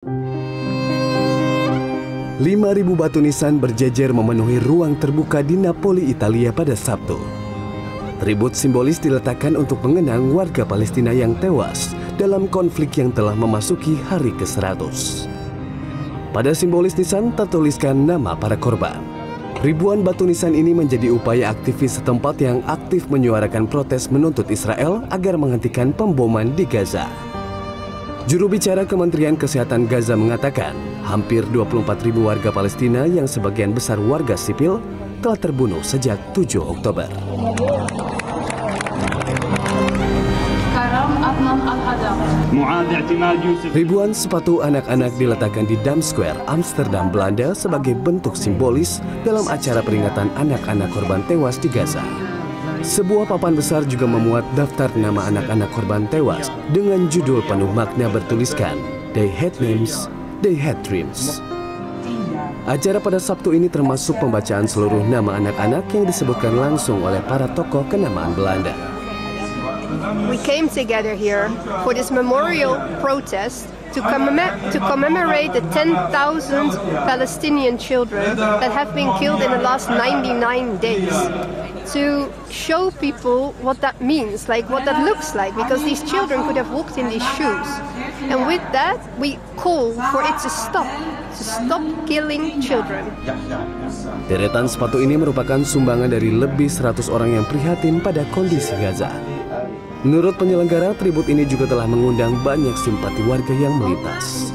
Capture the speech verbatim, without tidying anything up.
lima ribu batu nisan berjejer memenuhi ruang terbuka di Napoli, Italia pada Sabtu. Tribut simbolis diletakkan untuk mengenang warga Palestina yang tewas dalam konflik yang telah memasuki hari ke seratus. Pada simbolis nisan tertuliskan nama para korban. Ribuan batu nisan ini menjadi upaya aktivis setempat yang aktif menyuarakan protes menuntut Israel agar menghentikan pemboman di Gaza. Juru bicara Kementerian Kesehatan Gaza mengatakan, hampir dua puluh empat ribu warga Palestina yang sebagian besar warga sipil telah terbunuh sejak tujuh Oktober. Ribuan sepatu anak-anak diletakkan di Dam Square, Amsterdam, Belanda sebagai bentuk simbolis dalam acara peringatan anak-anak korban tewas di Gaza. Sebuah papan besar juga memuat daftar nama anak-anak korban tewas dengan judul penuh makna bertuliskan, "They had names, they had dreams." Acara pada Sabtu ini termasuk pembacaan seluruh nama anak-anak yang disebutkan langsung oleh para tokoh kenamaan Belanda. We came together here for this memorial protest to, commemorate, to commemorate the ten thousand Palestinian children that have been killed in the last ninety-nine days. To show people what that means, like what that looks like, because these children could have walked in these shoes. And with that, we call for it to stop, to stop killing children. Deretan sepatu ini merupakan sumbangan dari lebih seratus orang yang prihatin pada kondisi Gaza. Menurut penyelenggara, tribut ini juga telah mengundang banyak simpati warga yang melintas.